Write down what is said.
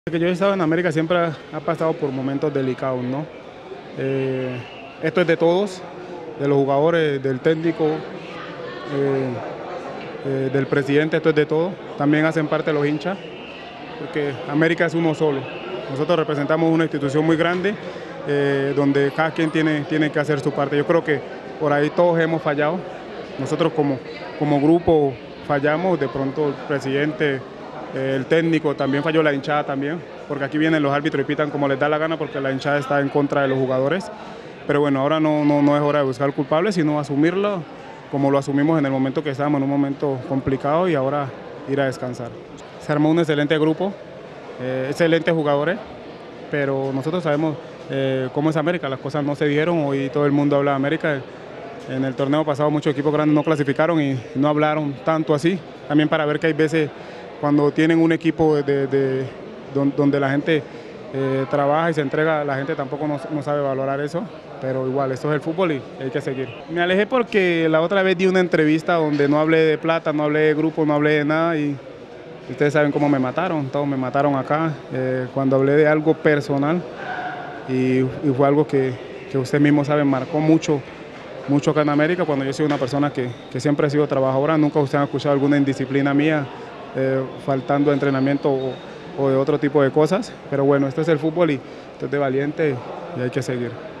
Que yo he estado en América siempre ha pasado por momentos delicados, ¿no? Esto es de todos, de los jugadores, del técnico, del presidente, esto es de todos. También hacen parte los hinchas, porque América es uno solo. Nosotros representamos una institución muy grande, donde cada quien tiene que hacer su parte. Yo creo que por ahí todos hemos fallado. Nosotros como grupo fallamos, de pronto el presidente, el técnico también falló, la hinchada también, porque aquí vienen los árbitros y pitan como les da la gana porque la hinchada está en contra de los jugadores. Pero bueno, ahora no es hora de buscar culpables, sino asumirlo como lo asumimos en el momento que estábamos, en un momento complicado, y ahora ir a descansar. Se armó un excelente grupo, excelentes jugadores, pero nosotros sabemos cómo es América, las cosas no se dieron, hoy todo el mundo habla de América. En el torneo pasado muchos equipos grandes no clasificaron y no hablaron tanto así, también para ver que hay veces cuando tienen un equipo donde la gente trabaja y se entrega, la gente tampoco no sabe valorar eso, pero igual, esto es el fútbol y hay que seguir. Me alejé porque la otra vez di una entrevista donde no hablé de plata, no hablé de grupo, no hablé de nada, y ustedes saben cómo me mataron, todos me mataron acá, cuando hablé de algo personal, y fue algo que usted mismo sabe, marcó mucho acá en América, cuando yo soy una persona que siempre he sido trabajadora. Nunca usted ha escuchado alguna indisciplina mía, faltando de entrenamiento o de otro tipo de cosas, pero bueno, este es el fútbol y esto es de valiente y hay que seguir.